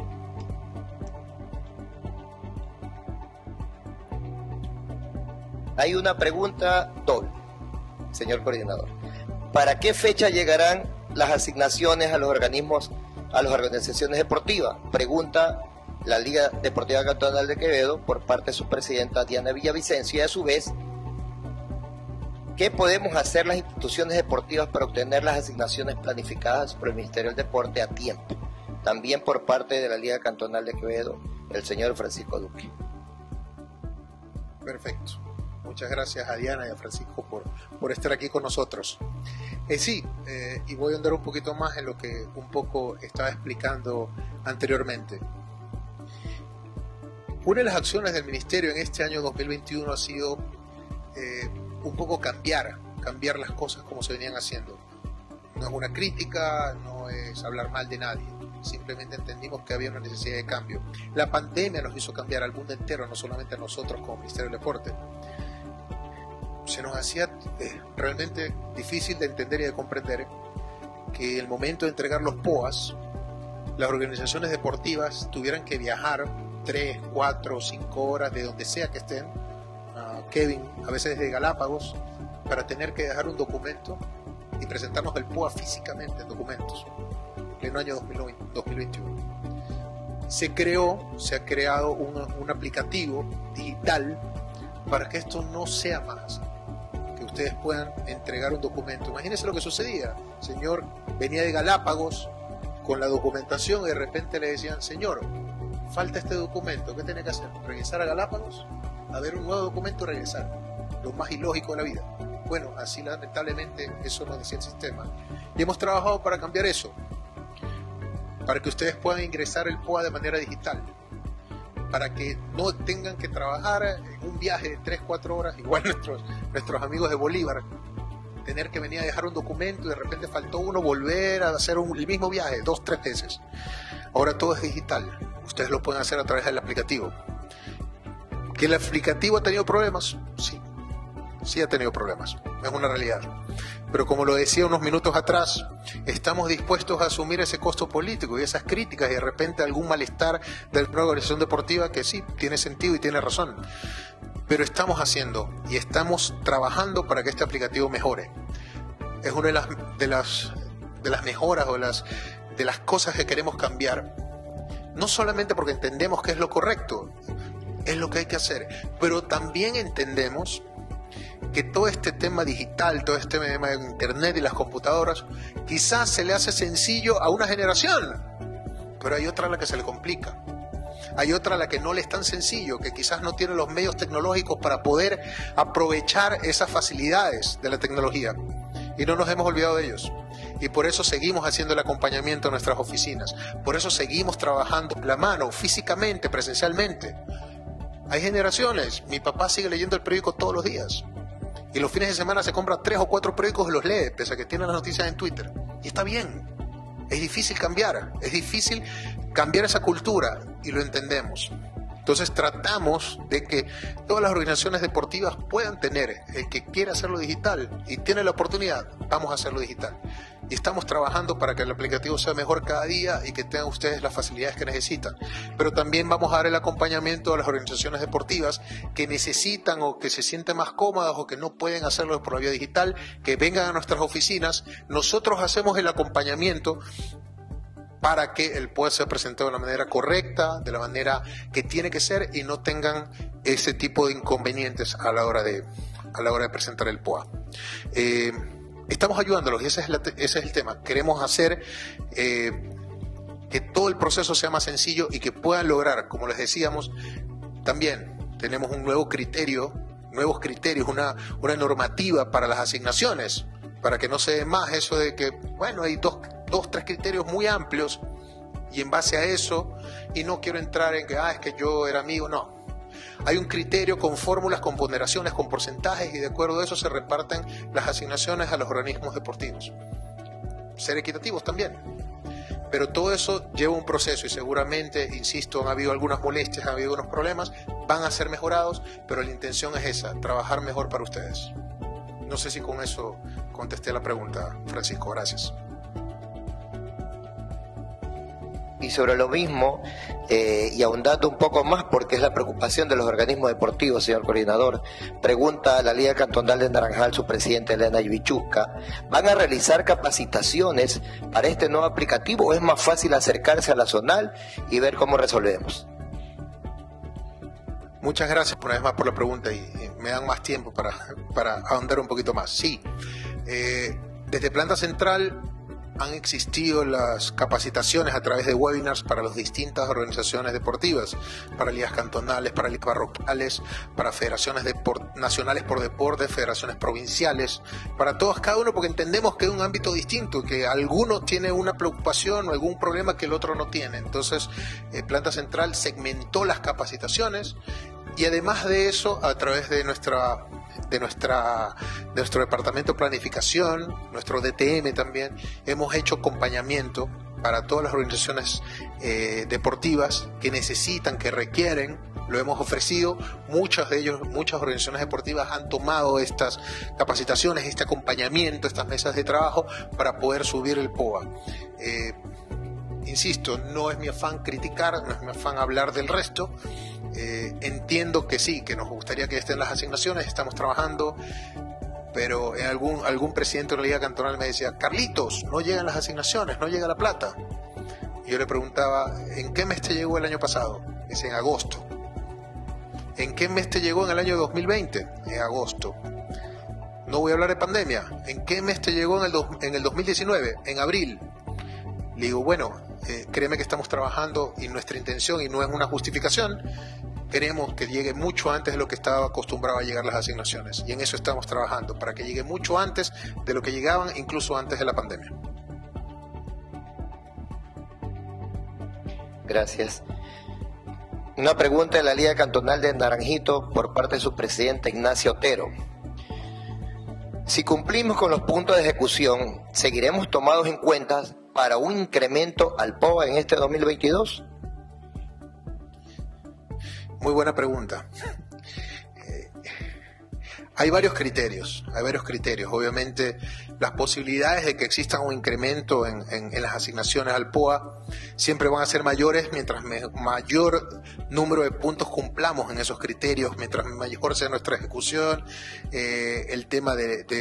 Hay una pregunta doble, señor coordinador. ¿Para qué fecha llegarán las asignaciones a los organismos, a las organizaciones deportivas? Pregunta la Liga Deportiva Cantonal de Quevedo por parte de su presidenta Diana Villavicencio, y a su vez ¿Qué podemos hacer las instituciones deportivas para obtener las asignaciones planificadas por el Ministerio del Deporte a tiempo? También por parte de la Liga Cantonal de Quevedo, el señor Francisco Duque. Perfecto. Muchas gracias a Diana y a Francisco por estar aquí con nosotros. Y voy a andar un poquito más en lo que un poco estaba explicando anteriormente. Una de las acciones del Ministerio en este año 2021 ha sido un poco cambiar las cosas como se venían haciendo. No es una crítica, no es hablar mal de nadie, simplemente entendimos que había una necesidad de cambio. La pandemia nos hizo cambiar al mundo entero, no solamente a nosotros como Ministerio del Deporte. Se nos hacía realmente difícil de entender y de comprender que el momento de entregar los POAs, las organizaciones deportivas tuvieran que viajar 3, 4 o 5 horas de donde sea que estén, Kevin, a veces desde Galápagos, para tener que dejar un documento y presentarnos el POA físicamente en documentos, en pleno año 2021. Se ha creado un aplicativo digital para que esto no sea más, que ustedes puedan entregar un documento. Imagínense lo que sucedía. El señor venía de Galápagos con la documentación y de repente le decían, señor, falta este documento, ¿qué tiene que hacer? ¿Regresar a Galápagos? A ver un nuevo documento y regresar. Lo más ilógico de la vida. Bueno, así lamentablemente eso nos decía el sistema. Y hemos trabajado para cambiar eso, para que ustedes puedan ingresar el POA de manera digital, para que no tengan que trabajar en un viaje de 3-4 horas, igual nuestros amigos de Bolívar, tener que venir a dejar un documento y de repente faltó uno, volver a hacer el mismo viaje 2-3 veces. Ahora todo es digital, ustedes lo pueden hacer a través del aplicativo. ¿Que el aplicativo ha tenido problemas? Sí ha tenido problemas, es una realidad. Pero como lo decía unos minutos atrás, estamos dispuestos a asumir ese costo político y esas críticas y de repente algún malestar de una organización deportiva que sí, tiene sentido y tiene razón. Pero estamos haciendo y estamos trabajando para que este aplicativo mejore. Es una de las mejoras o de las cosas que queremos cambiar. No solamente porque entendemos que es lo correcto, es lo que hay que hacer, pero también entendemos que todo este tema digital, todo este tema de internet y las computadoras, quizás se le hace sencillo a una generación, pero hay otra a la que se le complica. Hay otra a la que no le es tan sencillo, que quizás no tiene los medios tecnológicos para poder aprovechar esas facilidades de la tecnología. Y no nos hemos olvidado de ellos. Y por eso seguimos haciendo el acompañamiento en nuestras oficinas. Por eso seguimos trabajando la mano, físicamente, presencialmente. Hay generaciones, mi papá sigue leyendo el periódico todos los días. Y los fines de semana se compra 3 o 4 periódicos y los lee, pese a que tiene las noticias en Twitter. Y está bien. Es difícil cambiar esa cultura y lo entendemos. Entonces tratamos de que todas las organizaciones deportivas puedan tener, el que quiera hacerlo digital y tiene la oportunidad, vamos a hacerlo digital. Y estamos trabajando para que el aplicativo sea mejor cada día y que tengan ustedes las facilidades que necesitan. Pero también vamos a dar el acompañamiento a las organizaciones deportivas que necesitan o que se sienten más cómodas o que no pueden hacerlo por la vía digital, que vengan a nuestras oficinas. Nosotros hacemos el acompañamiento para que el POA sea presentado de la manera correcta, de la manera que tiene que ser y no tengan ese tipo de inconvenientes a la hora de presentar el POA. Estamos ayudándolos y ese es el tema. Queremos hacer que todo el proceso sea más sencillo y que puedan lograr, como les decíamos, también tenemos un nuevos criterios, una normativa para las asignaciones, para que no se dé más eso de que, bueno, hay dos, 3 criterios muy amplios y en base a eso, y no quiero entrar en que, es que yo era amigo, no. Hay un criterio con fórmulas, con ponderaciones, con porcentajes y de acuerdo a eso se reparten las asignaciones a los organismos deportivos. Ser equitativos también. Pero todo eso lleva un proceso y seguramente, insisto, han habido algunas molestias, han habido algunos problemas, van a ser mejorados, pero la intención es esa, trabajar mejor para ustedes. No sé si con eso contesté la pregunta, Francisco, gracias. Y sobre lo mismo, y ahondando un poco más, porque es la preocupación de los organismos deportivos, señor coordinador, pregunta a la Liga Cantonal de Naranjal, su presidente Elena Ibichusca, ¿van a realizar capacitaciones para este nuevo aplicativo o es más fácil acercarse a la zonal y ver cómo resolvemos? Muchas gracias una vez más por la pregunta y me dan más tiempo para ahondar un poquito más. Sí, desde Planta Central han existido las capacitaciones a través de webinars para las distintas organizaciones deportivas, para ligas cantonales, para ligas parroquiales, para federaciones nacionales por deporte, federaciones provinciales, para todos, cada uno, porque entendemos que es un ámbito distinto, que alguno tiene una preocupación o algún problema que el otro no tiene. Entonces, Planta Central segmentó las capacitaciones y además de eso, a través de nuestro departamento de planificación, nuestro DTM también, hemos hecho acompañamiento para todas las organizaciones deportivas que necesitan, que requieren. Lo hemos ofrecido, muchas organizaciones deportivas han tomado estas capacitaciones, este acompañamiento, estas mesas de trabajo para poder subir el POA. Insisto, no es mi afán criticar, no es mi afán hablar del resto. Entiendo que sí, que nos gustaría que estén las asignaciones, estamos trabajando, pero algún presidente de la Liga Cantonal me decía: Carlitos, no llegan las asignaciones, no llega la plata. Y yo le preguntaba: ¿en qué mes te llegó el año pasado? Dice: en agosto. ¿En qué mes te llegó en el año 2020? En agosto. No voy a hablar de pandemia. ¿En qué mes te llegó en el 2019? En abril. Le digo: bueno, créeme que estamos trabajando y nuestra intención, y no es una justificación, queremos que llegue mucho antes de lo que estaba acostumbrado a llegar las asignaciones, y en eso estamos trabajando, para que llegue mucho antes de lo que llegaban, incluso antes de la pandemia. Gracias. Una pregunta de la Liga Cantonal de Naranjito por parte de su presidente Ignacio Otero. Si cumplimos con los puntos de ejecución, ¿seguiremos tomados en cuenta para un incremento al POA en este 2022? Muy buena pregunta. Hay varios criterios. Obviamente, las posibilidades de que exista un incremento en las asignaciones al POA siempre van a ser mayores mientras mayor número de puntos cumplamos en esos criterios, mientras mayor sea nuestra ejecución. El tema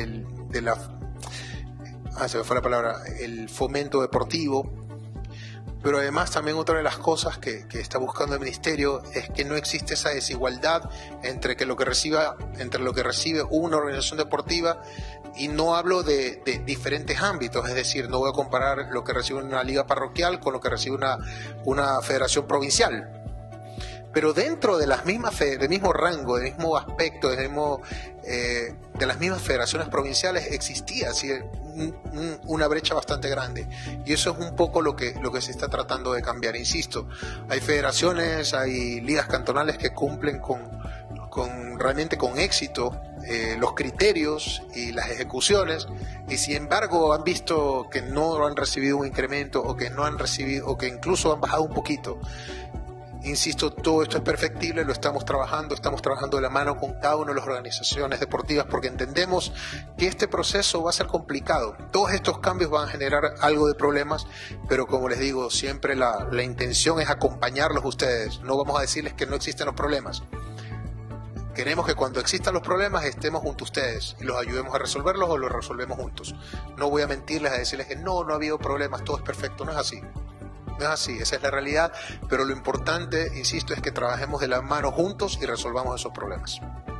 se me fue la palabra, el fomento deportivo. Pero además también otra de las cosas que está buscando el Ministerio es que no existe esa desigualdad entre lo que recibe una organización deportiva, y no hablo de diferentes ámbitos, es decir, no voy a comparar lo que recibe una liga parroquial con lo que recibe una federación provincial. Pero dentro de las mismas del mismo rango, del mismo aspecto, de las mismas federaciones provinciales existía así una brecha bastante grande, y eso es un poco lo que se está tratando de cambiar. Insisto, hay federaciones, hay ligas cantonales que cumplen realmente con éxito los criterios y las ejecuciones, y sin embargo han visto que no han recibido un incremento, o que no han recibido, o que incluso han bajado un poquito. Insisto, todo esto es perfectible, lo estamos trabajando de la mano con cada una de las organizaciones deportivas, porque entendemos que este proceso va a ser complicado. Todos estos cambios van a generar algo de problemas, pero como les digo, siempre la intención es acompañarlos a ustedes. No vamos a decirles que no existen los problemas. Queremos que cuando existan los problemas estemos junto a ustedes y los ayudemos a resolverlos, o los resolvemos juntos. No voy a mentirles, a decirles que no ha habido problemas, todo es perfecto. No es así. No es así, esa es la realidad, pero lo importante, insisto, es que trabajemos de la mano juntos y resolvamos esos problemas.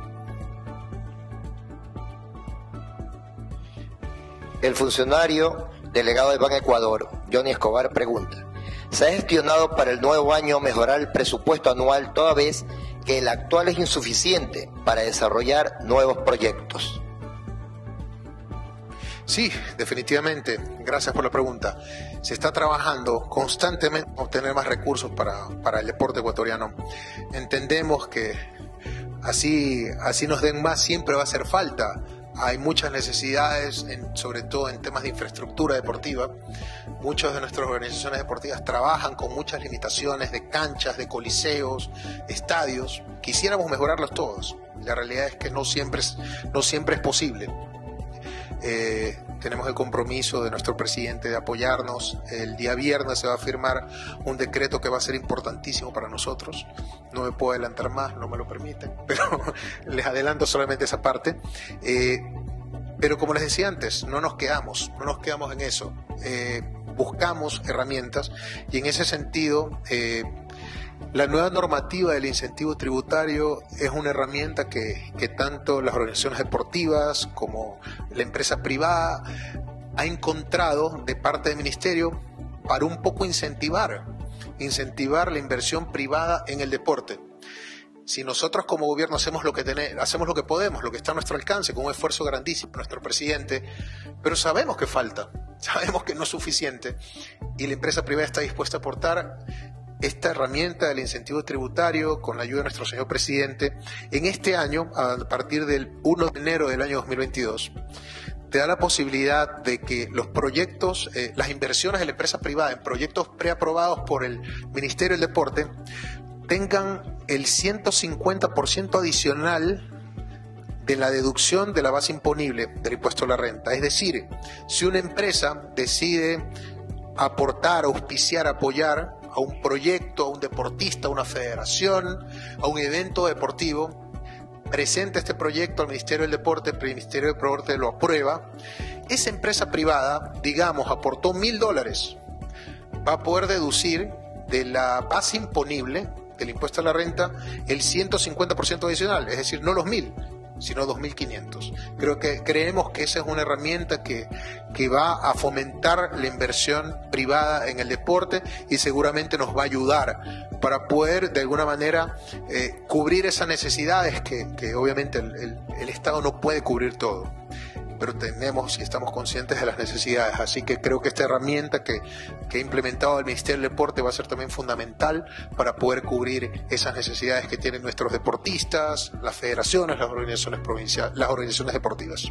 El funcionario delegado de Ban Ecuador, Johnny Escobar, pregunta: ¿se ha gestionado para el nuevo año mejorar el presupuesto anual, toda vez que el actual es insuficiente para desarrollar nuevos proyectos? Sí, definitivamente. Gracias por la pregunta. Se está trabajando constantemente en obtener más recursos para el deporte ecuatoriano. Entendemos que así nos den más, siempre va a hacer falta. Hay muchas necesidades, sobre todo en temas de infraestructura deportiva. Muchas de nuestras organizaciones deportivas trabajan con muchas limitaciones de canchas, de coliseos, estadios. Quisiéramos mejorarlos todos. La realidad es que no siempre es posible. Tenemos el compromiso de nuestro presidente de apoyarnos. El día viernes se va a firmar un decreto que va a ser importantísimo para nosotros. No me puedo adelantar más, no me lo permiten, pero les adelanto solamente esa parte. Pero como les decía antes, no nos quedamos en eso. Buscamos herramientas, y en ese sentido La nueva normativa del incentivo tributario es una herramienta que tanto las organizaciones deportivas como la empresa privada ha encontrado de parte del Ministerio para un poco incentivar la inversión privada en el deporte. Si nosotros como gobierno hacemos lo que podemos, lo que está a nuestro alcance, con un esfuerzo grandísimo, nuestro presidente, pero sabemos que falta, sabemos que no es suficiente, y la empresa privada está dispuesta a aportar esta herramienta del incentivo tributario con la ayuda de nuestro señor presidente. En este año, a partir del 1 de enero del año 2022, te da la posibilidad de que los proyectos, las inversiones de la empresa privada en proyectos preaprobados por el Ministerio del Deporte tengan el 150% adicional de la deducción de la base imponible del impuesto a la renta. Es decir, si una empresa decide aportar, auspiciar, apoyar a un proyecto, a un deportista, a una federación, a un evento deportivo, presenta este proyecto al Ministerio del Deporte, el Ministerio del Deporte lo aprueba, esa empresa privada, digamos, aportó $1.000, va a poder deducir de la base imponible del impuesto a la renta el 150% adicional, es decir, no los 1.000, sino 2.500. Creemos que esa es una herramienta que va a fomentar la inversión privada en el deporte y seguramente nos va a ayudar para poder de alguna manera cubrir esas necesidades que obviamente el Estado no puede cubrir todo, pero tenemos y estamos conscientes de las necesidades. Así que creo que esta herramienta que ha implementado el Ministerio del Deporte va a ser también fundamental para poder cubrir esas necesidades que tienen nuestros deportistas, las federaciones, las organizaciones provinciales, las organizaciones deportivas.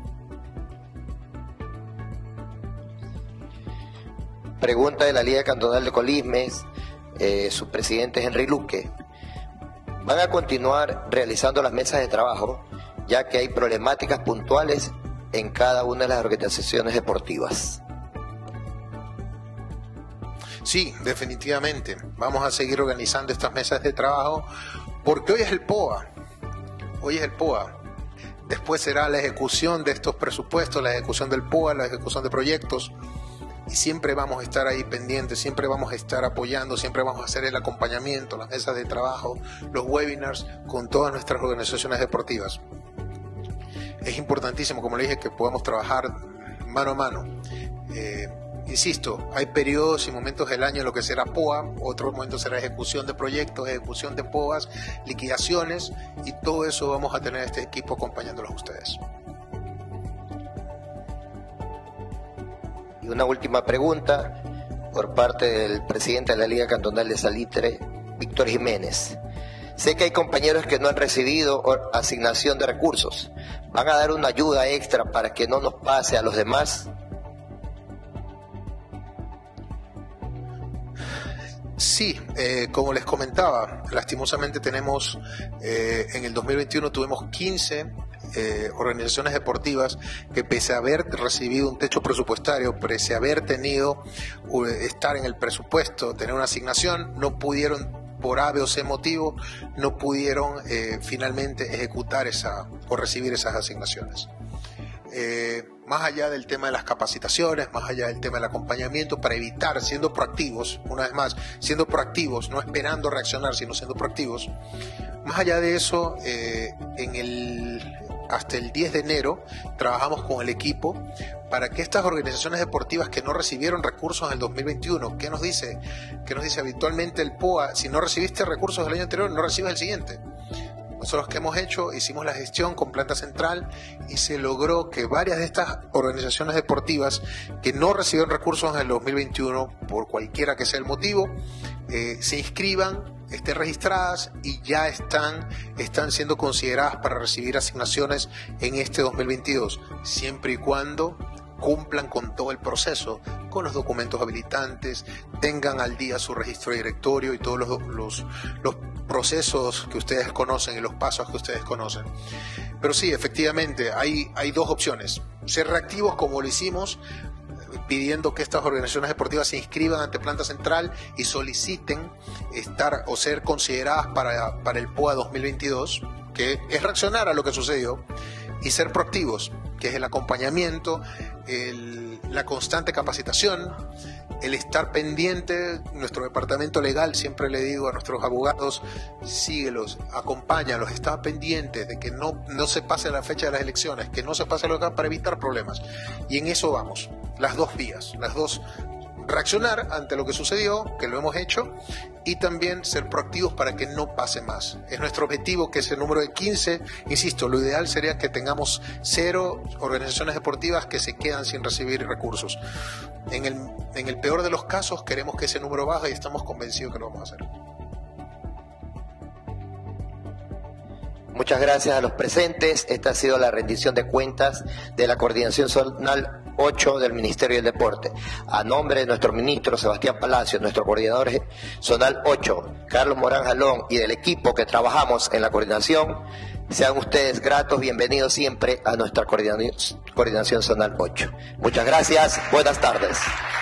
Pregunta de la Liga Cantonal de Colismes, su presidente es Henry Luque. ¿Van a continuar realizando las mesas de trabajo, ya que hay problemáticas puntuales en cada una de las organizaciones deportivas? Sí, definitivamente. Vamos a seguir organizando estas mesas de trabajo porque hoy es el POA. Después será la ejecución de estos presupuestos, la ejecución del POA, la ejecución de proyectos. Y siempre vamos a estar ahí pendientes, siempre vamos a estar apoyando, siempre vamos a hacer el acompañamiento, las mesas de trabajo, los webinars con todas nuestras organizaciones deportivas. Es importantísimo, como le dije, que podamos trabajar mano a mano. Insisto, hay periodos y momentos del año en lo que será POA, otros momentos será ejecución de proyectos, ejecución de POAs, liquidaciones, y todo eso vamos a tener este equipo acompañándolos a ustedes. Y una última pregunta por parte del presidente de la Liga Cantonal de Salitre, Víctor Jiménez. Sé que hay compañeros que no han recibido asignación de recursos. ¿Van a dar una ayuda extra para que no nos pase a los demás? Sí, como les comentaba, lastimosamente tenemos, en el 2021 tuvimos 15 organizaciones deportivas que, pese a haber recibido un techo presupuestario, pese a haber tenido estar en el presupuesto, tener una asignación, no pudieron, por A, B o C motivo, no pudieron finalmente ejecutar o recibir esas asignaciones. Más allá del tema de las capacitaciones, más allá del tema del acompañamiento, para evitar, siendo proactivos, una vez más, siendo proactivos, no esperando reaccionar, sino siendo proactivos. Más allá de eso, hasta el 10 de enero trabajamos con el equipo para que estas organizaciones deportivas que no recibieron recursos en el 2021, ¿qué nos dice habitualmente el POA? Si no recibiste recursos del año anterior, no recibes el siguiente. Nosotros, ¿qué hemos hecho? Hicimos la gestión con planta central y se logró que varias de estas organizaciones deportivas que no recibieron recursos en el 2021, por cualquiera que sea el motivo, se inscriban, estén registradas y ya están siendo consideradas para recibir asignaciones en este 2022, siempre y cuando cumplan con todo el proceso, con los documentos habilitantes, tengan al día su registro de directorio y todos los procesos que ustedes conocen y los pasos que ustedes conocen. Pero sí, efectivamente, hay dos opciones: ser reactivos, como lo hicimos, pidiendo que estas organizaciones deportivas se inscriban ante Planta Central y soliciten estar o ser consideradas para el POA 2022, que es reaccionar a lo que sucedió, y ser proactivos, que es el acompañamiento, la constante capacitación, el estar pendiente, nuestro departamento legal, siempre le digo a nuestros abogados, síguelos, acompáñalos, está pendiente de que no se pase la fecha de las elecciones, que no se pase lo que para evitar problemas. Y en eso vamos, las dos vías, las dos: reaccionar ante lo que sucedió, que lo hemos hecho, y también ser proactivos para que no pase más. Es nuestro objetivo que ese número de 15, insisto, lo ideal sería que tengamos 0 organizaciones deportivas que se quedan sin recibir recursos. En el peor de los casos queremos que ese número baje y estamos convencidos que lo vamos a hacer. Muchas gracias a los presentes. Esta ha sido la rendición de cuentas de la Coordinación Zonal 8 del Ministerio del Deporte. A nombre de nuestro ministro Sebastián Palacios, nuestro coordinador Zonal 8, Carlos Morán Jalón, y del equipo que trabajamos en la coordinación, sean ustedes gratos, bienvenidos siempre a nuestra Coordinación Zonal 8. Muchas gracias, buenas tardes.